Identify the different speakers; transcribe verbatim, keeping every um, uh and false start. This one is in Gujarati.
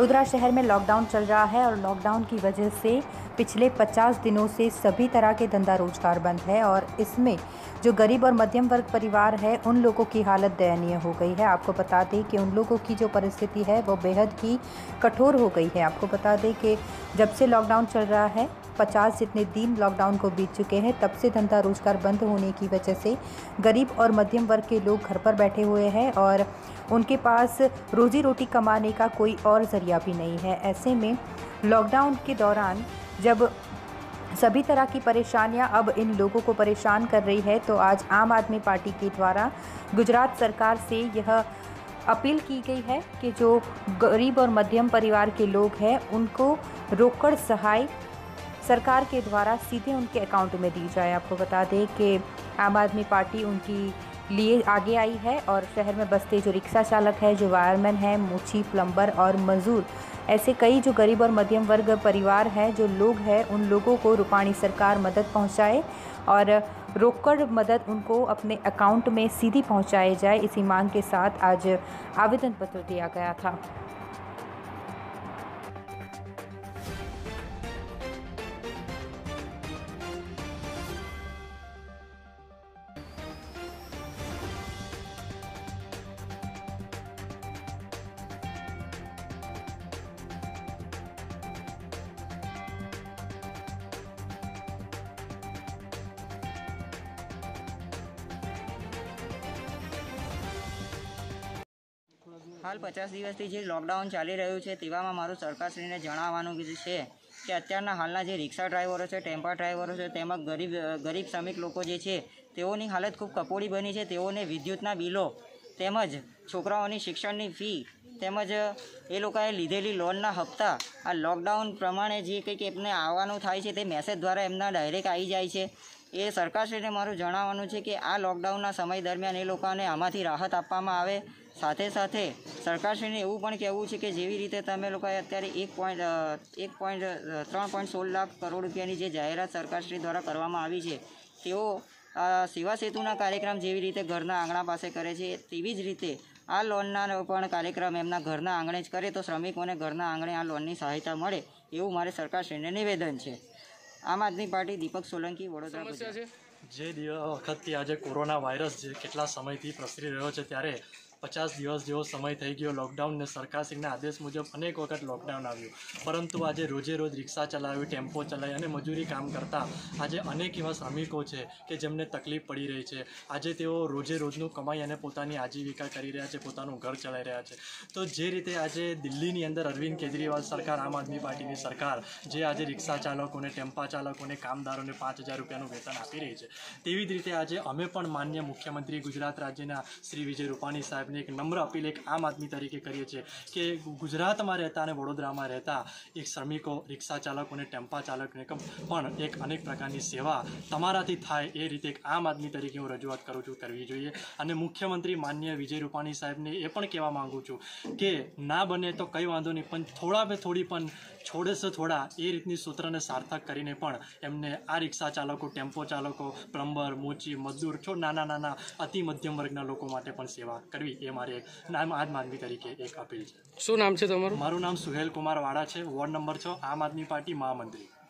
Speaker 1: वडोदरा शहर में लॉकडाउन चल रहा है और लॉकडाउन की वजह से पिछले पचास दिनों से सभी तरह के धंधा रोजगार बंद है और इसमें जो गरीब और मध्यम वर्ग परिवार है उन लोगों की हालत दयनीय हो गई है। आपको बता दें कि उन लोगों की जो परिस्थिति है वो बेहद ही कठोर हो गई है। आपको बता दें कि जब से लॉकडाउन चल रहा है, पचास जितने दिन लॉकडाउन को बीत चुके हैं, तब से धंधा रोजगार बंद होने की वजह से गरीब और मध्यम वर्ग के लोग घर पर बैठे हुए हैं और उनके पास रोजी रोटी कमाने का कोई और ज़रिया भी नहीं है। ऐसे में लॉकडाउन के दौरान जब सभी तरह की परेशानियां अब इन लोगों को परेशान कर रही है, तो आज आम आदमी पार्टी के द्वारा गुजरात सरकार से यह अपील की गई है कि जो गरीब और मध्यम परिवार के लोग हैं उनको रोकड़ सहाय सरकार के द्वारा सीधे उनके अकाउंट में दी जाए। आपको बता दें कि आम आदमी पार्टी उनकी लिए आगे आई है और शहर में बसते जो रिक्शा चालक है, जो वायरमैन है, मुची, प्लम्बर और मजदूर, ऐसे कई जो गरीब और मध्यम वर्ग परिवार हैं, जो लोग हैं, उन लोगों को रूपाणी सरकार मदद पहुंचाए और रोकड़ मदद उनको अपने अकाउंट में सीधी पहुंचाई जाए। इसी मांग के साथ आज आवेदन पत्र दिया गया था।
Speaker 2: हाल पचास दिवसથી જે લોકડાઉન ચાલી રહ્યું છે તેવામાં મારું સરકારશ્રીને જણાવવાનું છે કે અત્યારના હાલના જે રિક્ષા ડ્રાઈવરો છે, ટેમ્પા ડ્રાઈવરો છે, તેમાં ગરીબ ગરીબ શ્રમિક લોકો જે છે તેઓની હાલત ખૂબ કફોડી બની છે। તેઓને વિદ્યુતના બિલો તેમજ છોકરાઓની શિક્ષણની ફી તેમજ એ લોકોએ લીધેલી લોનના હપ્તા આ લોકડાઉન પ્રમાણે જે કંઈક એમને આવવાનું થાય છે તે મેસેજ દ્વારા એમના ડાયરેક્ટ આવી જાય છે। એ સરકારશ્રીને મારું જણાવવાનું છે કે આ લોકડાઉનના સમય દરમિયાન એ લોકોને આમાંથી રાહત આપવામાં આવે। સાથે સાથે સરકારશ્રીને એવું પણ કહેવું છે કે જેવી રીતે તમે લોકોએ અત્યારે એક પોઈન્ટ એક પોઈન્ટ ત્રણ પોઈન્ટ સોળ લાખ કરોડ રૂપિયાની જે જાહેરાત સરકારશ્રી દ્વારા કરવામાં આવી છે, તેઓ સેવા સેતુના કાર્યક્રમ જેવી રીતે ઘરના આંગણા પાસે કરે છે, તેવી જ રીતે આ લોનના પણ કાર્યક્રમ એમના ઘરના આંગણે જ કરે તો શ્રમિકોને ઘરના આંગણે આ લોનની સહાયતા મળે એવું મારે સરકારશ્રીને નિવેદન છે। આમ આદમી પાર્ટી દીપક સોલંકી, વડોદરા, ગુજરાત।
Speaker 3: જે વખતથી આજે કોરોના વાયરસ જે કેટલા સમયથી પ્રસરી રહ્યો છે ત્યારે પચાસ દિવસ જેવો સમય થઈ ગયો લોકડાઉનને સરકારશ્રીના આદેશ મુજબ અનેક વખત લોકડાઉન આવ્યું, પરંતુ આજે રોજે રોજ રિક્ષા ચલાવી, ટેમ્પો ચલાવી અને મજૂરી કામ કરતા આજે અનેક એવા શ્રમિકો છે કે જેમને તકલીફ પડી રહી છે। આજે તેઓ રોજે રોજનું કમાઈ અને પોતાની આજીવિકા કરી રહ્યા છે, પોતાનું ઘર ચલાવી રહ્યા છે। તો જે રીતે આજે દિલ્હીની અંદર અરવિંદ કેજરીવાલ સરકાર, આમ આદમી પાર્ટીની સરકાર જે આજે રિક્ષા ચાલકોને, ટેમ્પા ચાલકોને, કામદારોને પાંચ હજાર રૂપિયાનું વેતન આપી રહી છે, તેવી જ રીતે આજે અમે પણ માન્ય મુખ્યમંત્રી ગુજરાત રાજ્યના શ્રી વિજય રૂપાણી સાહેબ એક નમ્ર અપીલ એક આમ આદમી તરીકે કરીએ છીએ કે ગુજરાતમાં રહેતા અને વડોદરામાં રહેતા એક શ્રમિકો, રિક્ષા ચાલકોને, ટેમ્પા ચાલકોને પણ એક અનેક પ્રકારની સેવા તમારાથી થાય એ રીતે એક આમ આદમી તરીકે હું રજૂઆત કરું છું, કરવી જોઈએ। અને મુખ્યમંત્રી માન્ય વિજય રૂપાણી સાહેબને એ પણ કહેવા માગું છું કે ના બને તો કંઈ વાંધો નહીં, પણ થોડા બે થોડી પણ છોડે છે થોડા એ રીતની સૂત્રને સાર્થક કરીને પણ એમને આ રિક્ષા ચાલકો, ટેમ્પો ચાલકો, પ્લમ્બર, મોચી, મજદૂર, છો નાના નાના અતિ મધ્યમ વર્ગના લોકો માટે પણ સેવા કરવી એ મારે નામ આમ આદમી તરીકે એક અપીલ છે।
Speaker 4: શું નામ છે તમારું?
Speaker 3: મારું નામ સુહેલ કુમાર વાળા છે, વોર્ડ નંબર છ, આમ આદમી પાર્ટી મહામંત્રી।